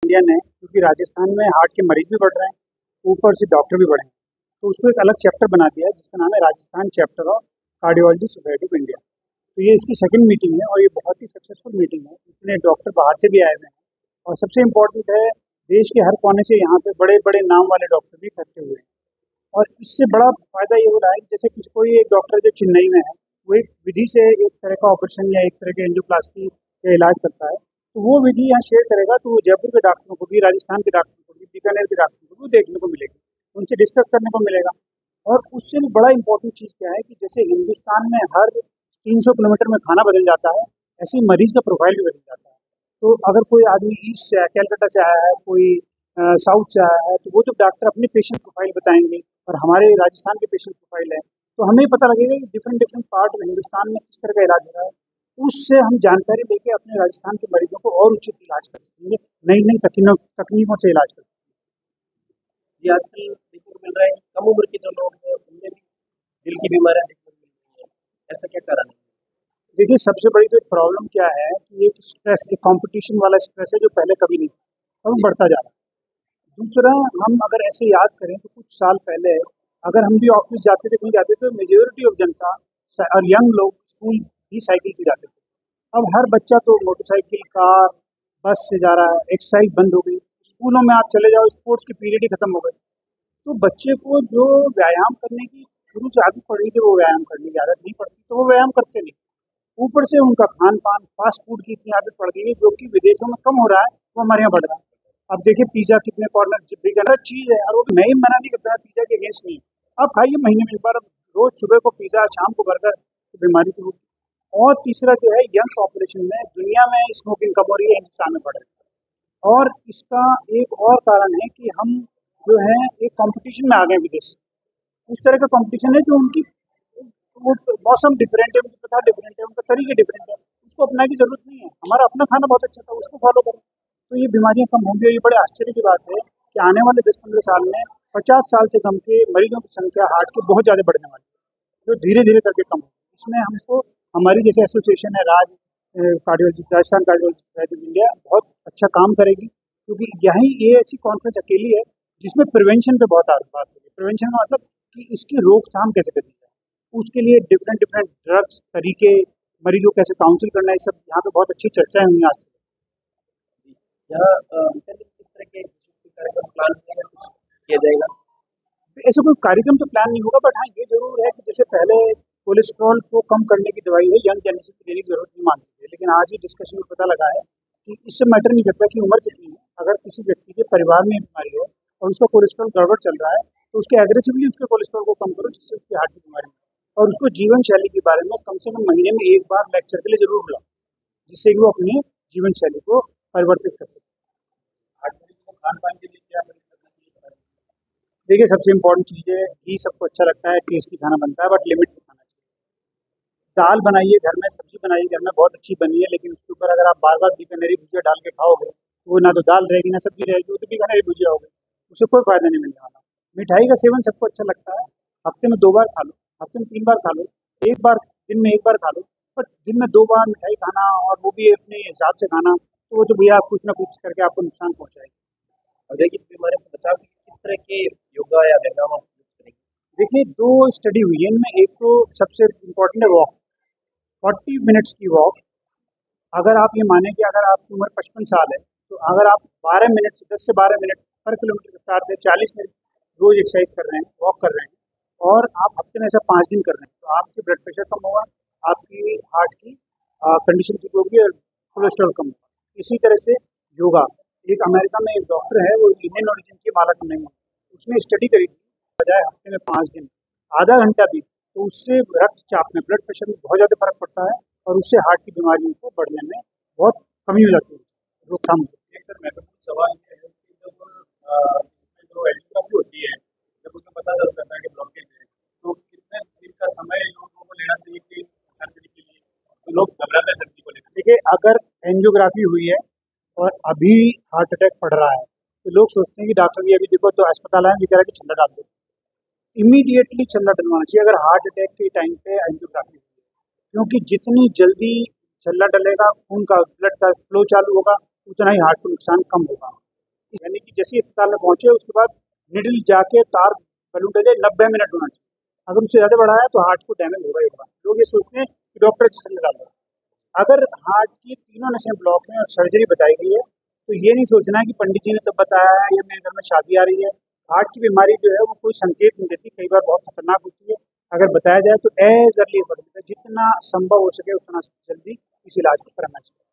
India ने, क्योंकि राजस्थान में हार्ट के मरीज भी बढ़ रहे हैं, ऊपर से डॉक्टर भी बढ़े हैं, तो उसको एक अलग चैप्टर बना दिया है जिसका नाम है Rajasthan chapter of cardiology society of India. तो ये इसकी सेकंड मीटिंग है और ये बहुत ही सक्सेसफुल मीटिंग है। इसमें डॉक्टर बाहर से भी आए हुए हैं और सबसे इम्पोर्टेंट है, देश के हर कोने से यहाँ पे बड़े बड़े नाम वाले डॉक्टर भी इकट्ठे हुए हैं। और इससे बड़ा फायदा ये हो रहा है कि जैसे किसी कोई एक डॉक्टर जो चेन्नई में है, वो एक विधि से एक तरह का ऑपरेशन या एक तरह के एंजियोप्लास्टी का इलाज करता है, तो वो विधि यहाँ शेयर करेगा तो वो जयपुर के डॉक्टरों को भी, राजस्थान के डॉक्टरों को भी, बीकानेर के डॉक्टरों को भी देखने को मिलेगी, उनसे डिस्कस करने को मिलेगा। और उससे भी बड़ा इंपॉर्टेंट चीज़ क्या है कि जैसे हिंदुस्तान में हर 300 किलोमीटर में खाना बदल जाता है, ऐसे ही मरीज का प्रोफाइल भी बदल जाता है। तो अगर कोई आदमी ईस्ट से आया, कैलकाटा से आया है, कोई साउथ से आया है, तो वो जो डॉक्टर अपनी पेशेंट प्रोफाइल बताएंगे और हमारे राजस्थान के पेशेंट प्रोफाइल है, तो हमें पता लगेगा कि डिफरेंट डिफरेंट पार्ट में हिंदुस्तान में किस तरह का इलाज हो रहा है। उससे हम जानकारी लेके अपने राजस्थान के मरीजों को और उचित इलाज कर सकेंगे, नई नई तकनीकों से इलाज कर सकेंगे। ये आजकल देखने को मिल रहा है कि कम उम्र के जो लोग हैं उनमें भी दिल की बीमारियां देखने को मिल रही हैं, ऐसा क्या कारण है? देखिए, सबसे बड़ी तो प्रॉब्लम क्या है कि एक स्ट्रेस, एक कंपटीशन वाला स्ट्रेस है जो पहले कभी नहीं था, अब बढ़ता जा रहा है। दूसरा, हम अगर ऐसे याद करें तो कुछ साल पहले अगर हम भी ऑफिस जाते थे, कहीं जाते थे, तो मेजोरिटी ऑफ जनता और यंग लोग स्कूल भी साइकिल से जाते थे। अब हर बच्चा तो मोटरसाइकिल, कार, बस से जा रहा है। एक्सरसाइज बंद हो गई, स्कूलों में आप चले जाओ, स्पोर्ट्स की पीरियड ही खत्म हो गई। तो बच्चे को जो व्यायाम करने की शुरू से आदत पड़ गई थी, वो व्यायाम करने की आदत नहीं पड़ती, तो वो व्यायाम करते नहीं। ऊपर से उनका खान पान, फास्ट फूड की इतनी आदत पड़ गई है जो कि विदेशों में कम हो रहा है, वो हमारे यहाँ बढ़ रहा है। अब देखिए, पिज्जा कितने कॉर्नर बिगड़ चीज़ है, और वो मैं ही मना नहीं करता, पिज्जा के अगेंस्ट नहीं। आप खाइए महीने में एक बार, रोज सुबह को पिज्जा, शाम को बर्गर, तो बीमारी तो होगी। और तीसरा जो है, यंग पॉपुलेशन में दुनिया में स्मोकिंग कम हो रही है, हिंदुस्तान में बढ़ रही है। और इसका एक और कारण है कि हम जो है एक कंपटीशन में आ गए विदेश से। उस तरह का कंपटीशन है जो उनकी, वो मौसम डिफरेंट है, उनकी प्रथा डिफरेंट है, उनका तरीके डिफरेंट है, उसको अपनाने की जरूरत नहीं है। हमारा अपना खाना बहुत अच्छा था, उसको फॉलो करें तो ये बीमारियां कम होंगी। और ये बड़े आश्चर्य की बात है कि आने वाले 10-15 साल में 50 साल से कम के मरीजों की संख्या हार्ट की बहुत ज़्यादा बढ़ने वाली है, जो धीरे धीरे करके कम होगी। इसमें हमको, हमारी जैसे एसोसिएशन है cardiology, Rajasthan cardiology society of India, बहुत अच्छा काम करेगी, क्योंकि यही ये ऐसी कॉन्फ्रेंस अकेली है जिसमें प्रिवेंशन पे बहुत बात होगी। प्रिवेंशन का मतलब कि इसकी रोकथाम कैसे करनी है, उसके लिए डिफरेंट डिफरेंट ड्रग्स, तरीके, मरीजों को कैसे काउंसिल करना है, सब यहाँ पे बहुत अच्छी चर्चाएं हुई आज। यहाँ किस तरह के कार्यक्रम प्लान किया जाएगा? ऐसा कोई कार्यक्रम तो प्लान नहीं होगा, बट हाँ ये जरूर है कि जैसे पहले कोलेस्ट्रॉल को कम करने की दवाई है, यंग जनरेशन की देने की जरूरत नहीं मानती है, लेकिन आज ही डिस्कशन में पता लगा है कि इससे मैटर नहीं करता कि उम्र कितनी है। अगर किसी व्यक्ति के परिवार में बीमारी हो और उसका कोलेस्ट्रॉल गड़बड़ चल रहा है, तो उसके एग्रेसिवली उसके कोलेस्ट्रॉल को कम करो, जिससे उसकी हार्ट की बीमारी हो। और उसको जीवन शैली के बारे में कम से कम महीने में एक बार लेक्चर के लिए जरूर बुलाओ, जिससे कि वो अपनी जीवन शैली को परिवर्तित कर सके। खान पान के लिए क्या करना चाहिए? देखिए, सबसे इम्पोर्टेंट चीज़ है घी, सबको अच्छा लगता है, टेस्टी खाना बनता है, बट लिमिट में खाना चाहिए। दाल बनाइए घर में, सब्जी बनाइए घर में, बहुत अच्छी बनी है, लेकिन उसके ऊपर अगर आप बार बार बीकानेरी भुजिया डाल के खाओगे, तो वो ना तो दाल रहेगी ना सब्जी रहेगी, वो तो बीकानेरी भुजिया होगी, उससे कोई फायदा नहीं मिलने वाला। मिठाई का सेवन सबको अच्छा लगता है, हफ्ते में 2 बार खा लो, हफ्ते में 3 बार खा लो, एक बार दिन में 1 बार खा लो, बट दिन में 2 बार मिठाई खाना, और वो भी अपने हिसाब से खाना, तो वो तो भैया कुछ ना कुछ करके आपको नुकसान पहुँचाएगी। हृदय की बीमारी से बचाव के लिए किस तरह के योगा या व्यायाम आप यूज करेंगे? देखिए, 2 स्टडी हुई है इनमें। एक तो सबसे इम्पोर्टेंट है वॉक, 40 मिनट्स की वॉक। अगर आप ये माने कि अगर आपकी उम्र 55 साल है, तो अगर आप 12 मिनट से 10 से 12 मिनट पर किलोमीटर के रफ्तार से 40 मिनट रोज एक्सरसाइज कर रहे हैं, वॉक कर रहे हैं, और आप हफ्ते में ऐसा 5 दिन कर रहे हैं, तो आपकी ब्लड प्रेशर कम होगा, आपकी हार्ट की कंडीशन ठीक होगी, और कोलेस्ट्रॉल कम होगा। इसी तरह से योगा, एक अमेरिका में एक डॉक्टर है, वो इंडियन ओरिजिन की, माला नहीं है, उसने स्टडी करी थी, बजाय हफ्ते में 5 दिन आधा घंटा भी, तो उससे रक्तचाप में, ब्लड प्रेशर में बहुत ज़्यादा फर्क पड़ता है, और उससे हार्ट की बीमारियों को बढ़ने में बहुत कमी हो जाती है, रोकथाम। एक सर महत्वपूर्ण सवाल ये है कि जब इसमें जो एंजियोग्राफी होती है, जब उसमें पता चलता है कि ब्लॉकेज है, तो कितने दिन का समय लोगों को लेना चाहिए कि सर्जरी के लिए? तो लोग घबराते हैं सर्जरी को लेकर। देखिए, अगर एंजियोग्राफी हुई है और अभी हार्ट अटैक पड़ रहा है, तो लोग सोचते हैं कि डॉक्टर जी अभी देखो, तो अस्पताल आए, कह रहा है कि छल्ला डाल दो। इमीडिएटली छल्ला डलवाना चाहिए अगर हार्ट अटैक के टाइम पे एंजियोग्राफी हुई है, क्योंकि जितनी जल्दी छल्ला डलेगा, खून का, ब्लड का फ्लो चालू होगा, उतना ही हार्ट को नुकसान कम होगा। यानी कि जैसे ही अस्पताल में पहुंचे उसके बाद निडल जाके तार बलून डले 90 मिनट होना चाहिए। अगर उससे ज़्यादा बढ़ा है तो हार्ट को डैमेज होगा ही होगा। लोग ये सोचते हैं कि डॉक्टर इंजेक्शन लगा लो। अगर हार्ट की तीनों नसें ब्लॉक हैं और सर्जरी बताई गई है तो ये नहीं सोचना है कि पंडित जी ने तब बताया है या मेरे घर में शादी आ रही है। हार्ट की बीमारी जो है वो कोई संकेत नहीं देती, कई बार बहुत खतरनाक होती है। अगर बताया जाए तो एज अर्ली जितना संभव हो सके उतना जल्दी इस इलाज को कराना चाहिए।